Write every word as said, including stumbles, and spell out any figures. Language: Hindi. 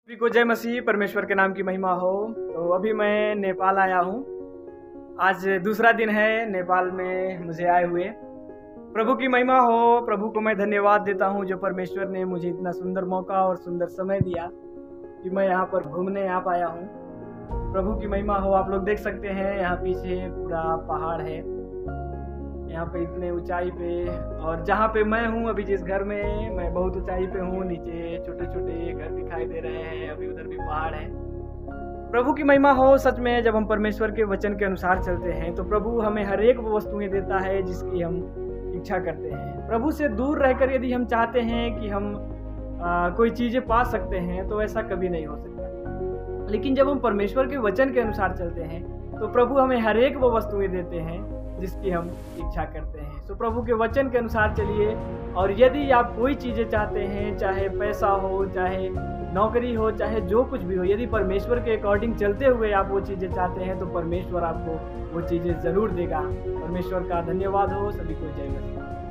सभी को जय मसीह। परमेश्वर के नाम की महिमा हो। तो अभी मैं नेपाल आया हूँ। आज दूसरा दिन है नेपाल में मुझे आए हुए। प्रभु की महिमा हो। प्रभु को मैं धन्यवाद देता हूँ जो परमेश्वर ने मुझे इतना सुंदर मौका और सुंदर समय दिया कि मैं यहाँ पर घूमने आ पाया हूँ। प्रभु की महिमा हो। आप लोग देख सकते हैं यहाँ पीछे पूरा पहाड़ है, यहाँ पे इतने ऊंचाई पे। और जहाँ पे मैं हूँ अभी, जिस घर में मैं बहुत ऊंचाई पे हूँ, नीचे छोटे छोटे घर दिखाई दे रहे हैं, अभी उधर भी पहाड़ है। प्रभु की महिमा हो। सच में जब हम परमेश्वर के वचन के अनुसार चलते हैं तो प्रभु हमें हर एक वो वस्तुएं देता है जिसकी हम इच्छा करते हैं। प्रभु से दूर रहकर यदि हम चाहते हैं कि हम आ, कोई चीजें पा सकते हैं तो ऐसा कभी नहीं हो सकता। लेकिन जब हम परमेश्वर के वचन के अनुसार चलते हैं तो प्रभु हमें हर एक वो वस्तुएं देते हैं जिसकी हम इच्छा करते हैं। सो प्रभु के वचन के अनुसार चलिए। और यदि आप कोई चीज़ें चाहते हैं, चाहे पैसा हो, चाहे नौकरी हो, चाहे जो कुछ भी हो, यदि परमेश्वर के अकॉर्डिंग चलते हुए आप वो चीज़ें चाहते हैं तो परमेश्वर आपको वो चीज़ें ज़रूर देगा। परमेश्वर का धन्यवाद हो। सभी को जय मसीह।